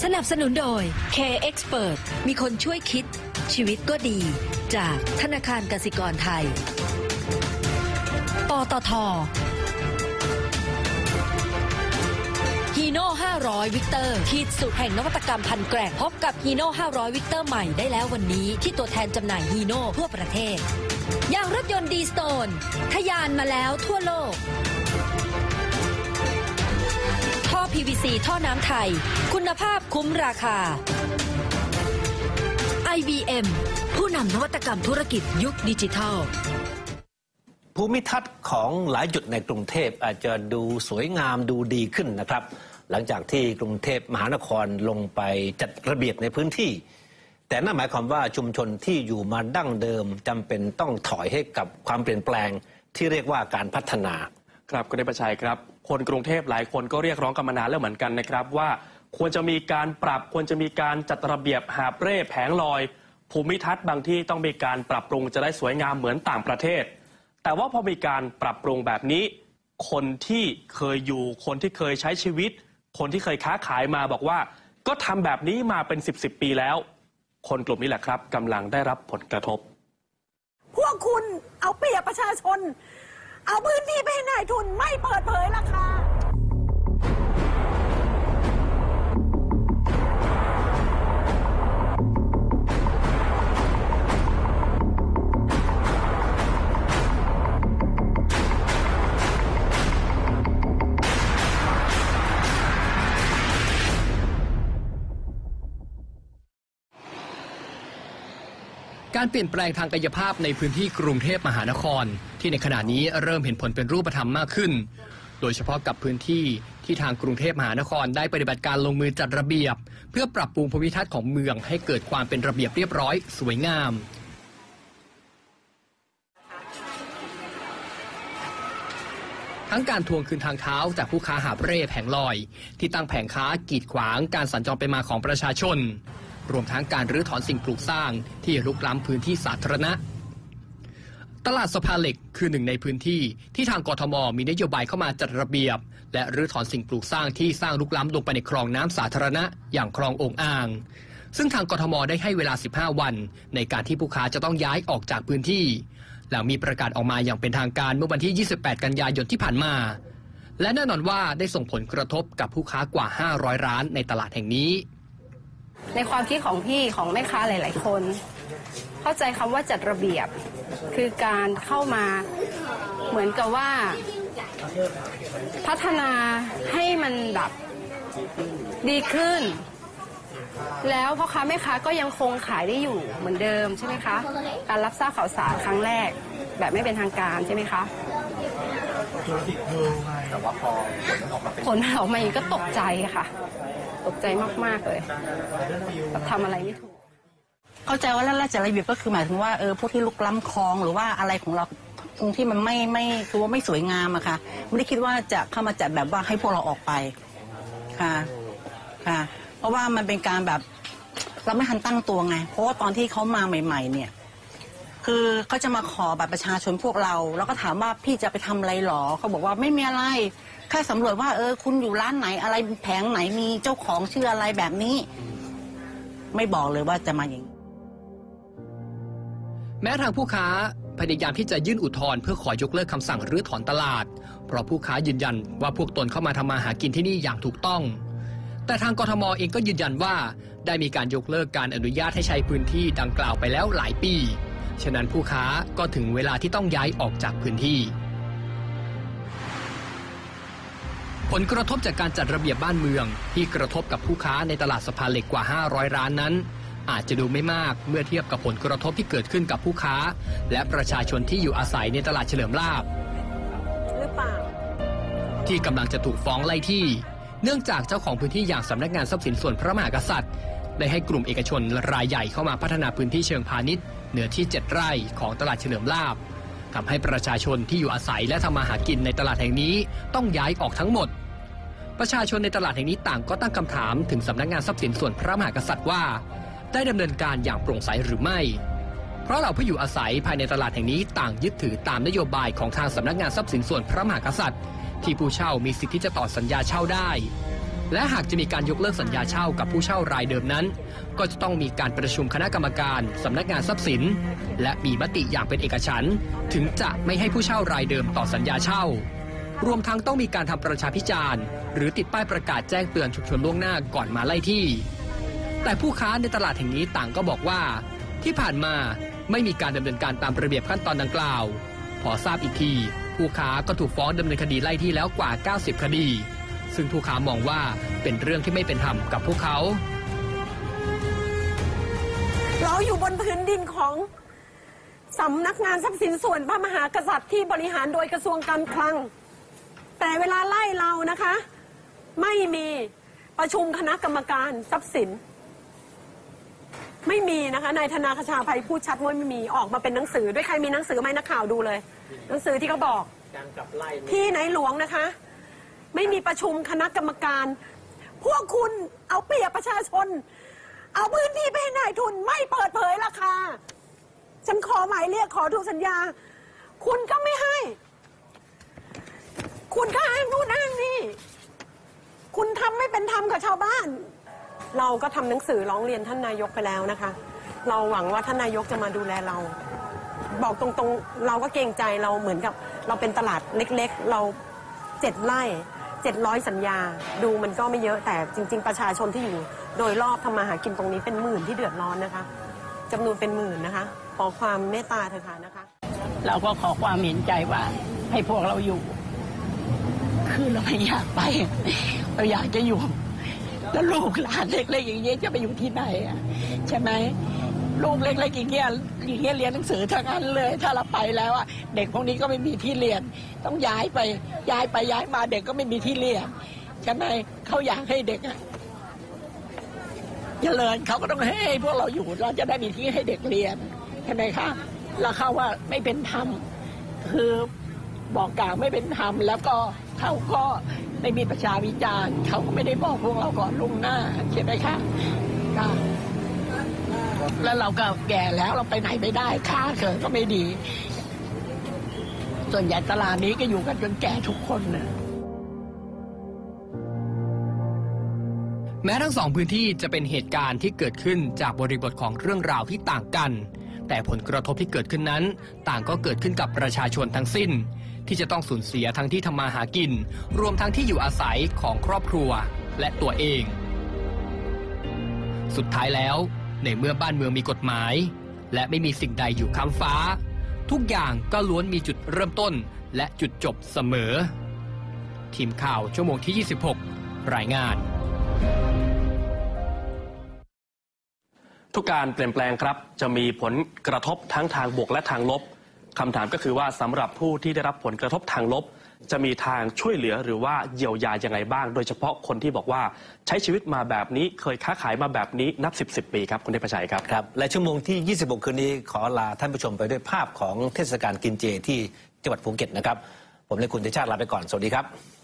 สนับสนุนโดย K-Expert มีคนช่วยคิดชีวิตก็ดีจากธนาคารกสิกรไทยปตท.ฮีโน่500 วิกเตอร์ขีดสุดแห่งนวัตกรรมพันแกร่งพบกับฮีโน่500 วิกเตอร์ใหม่ได้แล้ววันนี้ที่ตัวแทนจำหน่ายฮีโน่ทั่วประเทศยางรถยนต์ดีสโตนทะยานมาแล้วทั่วโลกท่อ PVC ท่อน้ำไทยคุณภาพคุ้มราคา IBM ผู้นำนวัตกรรมธุรกิจยุคดิจิทัลภูมิทัศน์ของหลายจุดในกรุงเทพอาจจะดูสวยงามดูดีขึ้นนะครับหลังจากที่กรุงเทพมหานครลงไปจัดระเบียบในพื้นที่แต่นั่นหมายความว่าชุมชนที่อยู่มาดั้งเดิมจำเป็นต้องถอยให้กับความเปลี่ยนแปลงที่เรียกว่าการพัฒนาครับคุณเดชประชัยครับคนกรุงเทพหลายคนก็เรียกร้องกันมานานแล้วเหมือนกันนะครับว่าควรจะมีการปรับควรจะมีการจัดระเบียบหาบเร่แผงลอยภูมิทัศน์บางที่ต้องมีการปรับปรุงจะได้สวยงามเหมือนต่างประเทศแต่ว่าพอมีการปรับปรุงแบบนี้คนที่เคยอยู่คนที่เคยใช้ชีวิตคนที่เคยค้าขายมาบอกว่าก็ทำแบบนี้มาเป็น10 ปีแล้วคนกลุ่มนี้แหละครับกำลังได้รับผลกระทบพวกคุณเอาเปรียบประชาชนเอาพื้นที่ไปให้นายทุนไม่เปิดเผยราคาการเปลี่ยนแปลงทางกายภาพในพื้นที่กรุงเทพมหานครที่ในขณะนี้เริ่มเห็นผลเป็นรูปธรรมมากขึ้นโดยเฉพาะกับพื้นที่ที่ทางกรุงเทพมหานครได้ปฏิบัติการลงมือจัดระเบียบเพื่อปรับปรุงภูมิทัศน์ของเมืองให้เกิดความเป็นระเบียบเรียบร้อยสวยงามทั้งการทวงคืนทางเท้าจากผู้ค้าหาบเร่แผงลอยที่ตั้งแผงค้ากีดขวางการสัญจรไปมาของประชาชนรวมทั้งการรื้อถอนสิ่งปลูกสร้างที่รุกล้ำพื้นที่สาธารณะตลาดสะพานเหล็กคือหนึ่งในพื้นที่ที่ทางกทม.มีนโยบายเข้ามาจัดระเบียบและรื้อถอนสิ่งปลูกสร้างที่สร้างรุกล้ำลงไปในคลองน้ำสาธารณะอย่างคลองโอ่งอ่างซึ่งทางกทม.ได้ให้เวลา15 วันในการที่ผู้ค้าจะต้องย้ายออกจากพื้นที่หลังมีประกาศออกมาอย่างเป็นทางการเมื่อวันที่28 กันยายนที่ผ่านมาและแน่นอนว่าได้ส่งผลกระทบกับผู้ค้ากว่า500 ร้านในตลาดแห่งนี้ในความคิดของพี่ของแม่ค้าหลายๆคนเข้าใจคำว่าจัดระเบียบคือการเข้ามาเหมือนกับว่าพัฒนาให้มันแบบดีขึ้นแล้วพ่อค้าแม่ค้าก็ยังคงขายได้อยู่เหมือนเดิมใช่ไหมคะการรับทราบข่าวสารครั้งแรกแบบไม่เป็นทางการใช่ไหมคะแต่ว่าพอผลออกมาอีกก็ตกใจค่ะตกใจมากๆเลยทำอะไรไม่ถูกเข้าใจว่าราชระเบียบก็คือหมายถึงว่าพวกที่ลุกล้ำคลองหรือว่าอะไรของเราตรงที่มันไม่คือว่าไม่สวยงามอะค่ะไม่ได้คิดว่าจะเข้ามาจัดแบบว่าให้พวกเราออกไปค่ะค่ะเพราะว่ามันเป็นการแบบเราไม่ทันตั้งตัวไงเพราะว่าตอนที่เขามาใหม่ๆเนี่ยคือเขาจะมาขอบัตรประชาชนพวกเราแล้วก็ถามว่าพี่จะไปทำอะไรหรอเขาบอกว่าไม่มีอะไรแค่สำรวจว่าคุณอยู่ร้านไหนอะไรแผงไหนมีเจ้าของชื่ออะไรแบบนี้ไม่บอกเลยว่าจะมาอย่างแม้ทางผู้ค้าพยายามที่จะยื่นอุทธรณ์เพื่อขอยกเลิกคำสั่งรื้อถอนตลาดเพราะผู้ค้ายืนยันว่าพวกตนเข้ามาทำมาหากินที่นี่อย่างถูกต้องแต่ทางกทม.เองก็ยืนยันว่าได้มีการยกเลิกการอนุญาตให้ใช้พื้นที่ดังกล่าวไปแล้วหลายปีฉะนั้นผู้ค้าก็ถึงเวลาที่ต้องย้ายออกจากพื้นที่ผลกระทบจากการจัดระเบียบบ้านเมืองที่กระทบกับผู้ค้าในตลาดสะพานเหล็กกว่า500 ร้านนั้นอาจจะดูไม่มากเมื่อเทียบกับผลกระทบที่เกิดขึ้นกับผู้ค้าและประชาชนที่อยู่อาศัยในตลาดเฉลิมลาภที่กำลังจะถูกฟ้องไล่ที่เนื่องจากเจ้าของพื้นที่อย่างสำนักงานทรัพย์สินส่วนพระมหากษัตริย์ได้ให้กลุ่มเอกชนรายใหญ่เข้ามาพัฒนาพื้นที่เชิงพาณิชย์เนื้อที่7 ไร่ของตลาดเฉลิมลาภทำให้ประชาชนที่อยู่อาศัยและทำมาหากินในตลาดแห่งนี้ต้องย้ายออกทั้งหมดประชาชนในตลาดแห่งนี้ต่างก็ตั้งคำถามถึงสำนักงานทรัพย์สินส่วนพระมหากษัตริย์ว่าได้ดำเนินการอย่างโปร่งใสหรือไม่เพราะเหล่าผู้อยู่อาศัยภายในตลาดแห่งนี้ต่างยึดถือตามนโยบายของทางสำนักงานทรัพย์สินส่วนพระมหากษัตริย์ที่ผู้เช่ามีสิทธิ์ที่จะต่อสัญญาเช่าได้และหากจะมีการยกเลิกสัญญาเช่ากับผู้เช่ารายเดิมนั้นก็จะต้องมีการประชุมคณะกรรมการสำนักงานทรัพย์สินและมีมติอย่างเป็นเอกฉันท์ถึงจะไม่ให้ผู้เช่ารายเดิมต่อสัญญาเช่ารวมทั้งต้องมีการทำประชาพิจารณ์หรือติดป้ายประกาศแจ้งเตือนฉุกเฉินล่วงหน้าก่อนมาไล่ที่แต่ผู้ค้าในตลาดแห่งนี้ต่างก็บอกว่าที่ผ่านมาไม่มีการดำเนินการตามระเบียบขั้นตอนดังกล่าวพอทราบอีกทีผู้ค้าก็ถูกฟ้องดำเนินคดีไล่ที่แล้วกว่า90คดีซึ่งผู้ค้ามองว่าเป็นเรื่องที่ไม่เป็นธรรมกับพวกเขาเราอยู่บนพื้นดินของสำนักงานทรัพย์สินส่วนพระมหากษัตริย์ที่บริหารโดยกระทรวงการคลังแต่เวลาไล่เรานะคะไม่มีประชุมคณะกรรมการทรัพย์สินไม่มีนะคะนายธนาคชาภัยพูดชัดว่าไม่มีออกมาเป็นหนังสือด้วยใครมีหนังสือไหมนักข่าวดูเลยหนังสือที่เขาบอกที่ไหนหลวงนะคะไม่มีประชุมคณะกรรมการพวกคุณเอาเปรียบประชาชนเอาพื้นที่ไปให้นายทุนไม่เปิดเผยราคาฉันขอหมายเรียกขอดูสัญญาคุณก็ไม่ให้คุณก็อ้างนู่นอ้างนี่คุณทำไม่เป็นธรรมกับชาวบ้านเราก็ทำหนังสือร้องเรียนท่านนายกไปแล้วนะคะเราหวังว่าท่านนายกจะมาดูแลเราบอกตรงๆเราก็เกรงใจเราเหมือนกับเราเป็นตลาดเล็กๆเรา7 ไร่700สัญญาดูมันก็ไม่เยอะแต่จริงๆประชาชนที่อยู่โดยรอบทำมาหากินตรงนี้เป็นหมื่นที่เดือดร้อนนะคะจำนวนเป็นหมื่นนะคะขอความเมตตาเถอะค่ะนะคะเราก็ขอความเห็นใจว่าให้พวกเราอยู่คือเราไม่อยากไปเราอยากจะอยู่แล้วลูกหลานเล็กๆอย่างนี้จะไปอยู่ที่ไหนใช่ไหมลูกเล็กๆอย่างเงี้ยเรียนหนังสือทั้งนั้นเลยถ้าเราไปแล้วเด็กพวกนี้ก็ไม่มีที่เรียนต้องย้ายมาเด็กก็ไม่มีที่เรียนใช่ไหมเขาอยากให้เด็กเจริญเขาก็ต้องให้พวกเราอยู่เราจะได้มีที่ให้เด็กเรียนใช่ไหมคะแล้วเขาว่าไม่เป็นธรรมคือบอกกล่าวไม่เป็นธรรมแล้วก็เขาก็ไม่มีประชาวิจารณ์เขาก็ไม่ได้บอกพวกเราก่อนล่วงหน้าใช่ไหมคะแล้วเราก็แก่แล้วเราไปไหนไม่ได้ค้าเกิดก็ไม่ดีส่วนใหญ่ตลาดนี้ก็อยู่กันจนแก่ทุกคนนะแม้ทั้งสองพื้นที่จะเป็นเหตุการณ์ที่เกิดขึ้นจากบริบทของเรื่องราวที่ต่างกันแต่ผลกระทบที่เกิดขึ้นนั้นต่างก็เกิดขึ้นกับประชาชนทั้งสิ้นที่จะต้องสูญเสียทั้งที่ทำมาหากินรวมทั้งที่อยู่อาศัยของครอบครัวและตัวเองสุดท้ายแล้วในเมื่อบ้านเมืองมีกฎหมายและไม่มีสิ่งใดอยู่ค้ำฟ้าทุกอย่างก็ล้วนมีจุดเริ่มต้นและจุดจบเสมอทีมข่าวชั่วโมงที่26รายงานทุกการเปลี่ยนแปลงครับจะมีผลกระทบทั้งทางบวกและทางลบคำถามก็คือว่าสำหรับผู้ที่ได้รับผลกระทบทางลบจะมีทางช่วยเหลือหรือว่าเยียวยายังไงบ้างโดยเฉพาะคนที่บอกว่าใช้ชีวิตมาแบบนี้เคยค้าขายมาแบบนี้นับ10 ปีครับคุณเทพชัยครับครับและชั่วโมงที่26คืนนี้ขอลาท่านผู้ชมไปด้วยภาพของเทศกาลกินเจที่จังหวัดภูเก็ตนะครับผมและคุณเดชชาติลาไปก่อนสวัสดีครับ